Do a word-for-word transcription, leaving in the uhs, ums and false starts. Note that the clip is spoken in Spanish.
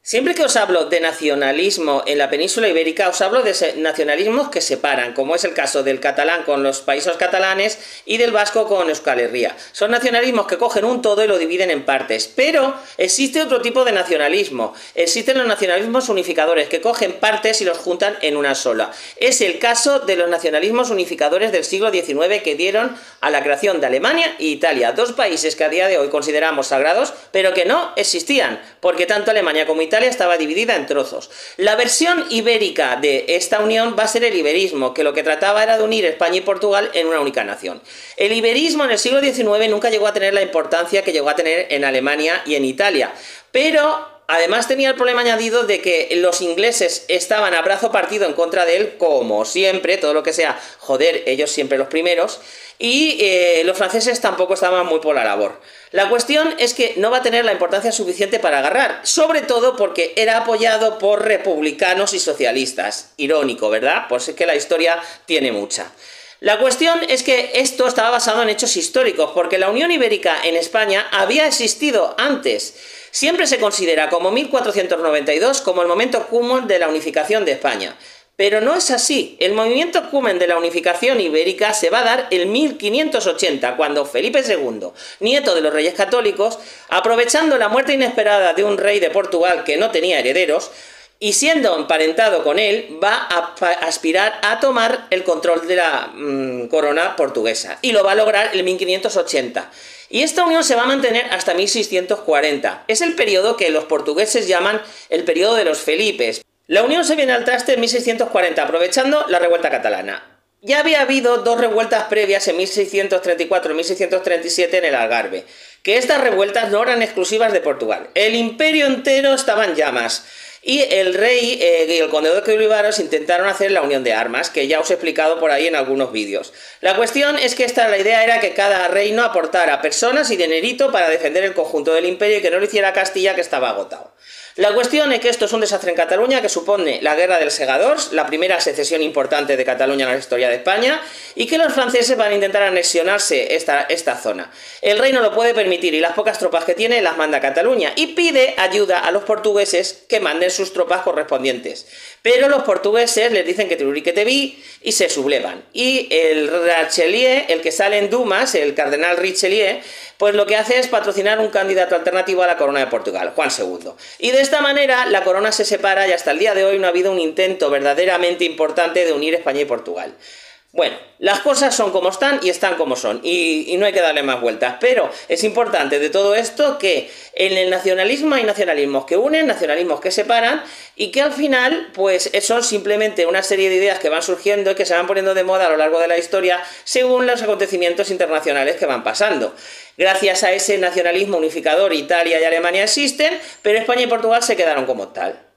Siempre que os hablo de nacionalismo en la península ibérica, os hablo de nacionalismos que separan, como es el caso del catalán con los países catalanes y del vasco con Euskal Herria. Son nacionalismos que cogen un todo y lo dividen en partes, pero existe otro tipo de nacionalismo. Existen los nacionalismos unificadores que cogen partes y los juntan en una sola. Es el caso de los nacionalismos unificadores del siglo diecinueve que dieron a la creación de Alemania e Italia, dos países que a día de hoy consideramos sagrados, pero que no existían, porque tanto Alemania como Italia Italia estaba dividida en trozos. La versión ibérica de esta unión va a ser el iberismo, que lo que trataba era de unir España y Portugal en una única nación. El iberismo en el siglo diecinueve nunca llegó a tener la importancia que llegó a tener en Alemania y en Italia, pero además tenía el problema añadido de que los ingleses estaban a brazo partido en contra de él, como siempre, todo lo que sea joder, ellos siempre los primeros, y eh, los franceses tampoco estaban muy por la labor. La cuestión es que no va a tener la importancia suficiente para agarrar, sobre todo porque era apoyado por republicanos y socialistas. Irónico, ¿verdad? Pues es que la historia tiene mucha. La cuestión es que esto estaba basado en hechos históricos, porque la Unión Ibérica en España había existido antes. Siempre se considera como mil cuatrocientos noventa y dos como el momento cúmulo de la unificación de España. Pero no es así. El movimiento cumen de la unificación ibérica se va a dar en mil quinientos ochenta, cuando Felipe segundo, nieto de los reyes católicos, aprovechando la muerte inesperada de un rey de Portugal que no tenía herederos, y siendo emparentado con él, va a aspirar a tomar el control de la mmm, corona portuguesa. Y lo va a lograr en mil quinientos ochenta. Y esta unión se va a mantener hasta mil seiscientos cuarenta. Es el periodo que los portugueses llaman el periodo de los Felipes. La unión se viene al traste en mil seiscientos cuarenta, aprovechando la revuelta catalana. Ya había habido dos revueltas previas en mil seiscientos treinta y cuatro y mil seiscientos treinta y siete en el Algarve, que estas revueltas no eran exclusivas de Portugal. El imperio entero estaba en llamas. Y el rey eh, y el conde de Olivares intentaron hacer la unión de armas, que ya os he explicado por ahí en algunos vídeos. La cuestión es que esta la idea era que cada reino aportara personas y dinerito para defender el conjunto del imperio y que no lo hiciera Castilla, que estaba agotado. La cuestión es que esto es un desastre en Cataluña que supone la guerra dels segadors, la primera secesión importante de Cataluña en la historia de España, y que los franceses van a intentar anexionarse esta, esta zona. El rey no lo puede permitir y las pocas tropas que tiene las manda a Cataluña y pide ayuda a los portugueses que manden sus tropas correspondientes. Pero los portugueses les dicen que te que te vi y se sublevan. Y el Richelieu, el que sale en Dumas, el cardenal Richelieu, pues lo que hace es patrocinar un candidato alternativo a la corona de Portugal, Juan segundo. Y de esta manera la corona se separa y hasta el día de hoy no ha habido un intento verdaderamente importante de unir España y Portugal. Bueno, las cosas son como están y están como son, y, y no hay que darle más vueltas, pero es importante de todo esto que en el nacionalismo hay nacionalismos que unen, nacionalismos que separan, y que al final pues son simplemente una serie de ideas que van surgiendo y que se van poniendo de moda a lo largo de la historia según los acontecimientos internacionales que van pasando. Gracias a ese nacionalismo unificador, Italia y Alemania existen, pero España y Portugal se quedaron como tal.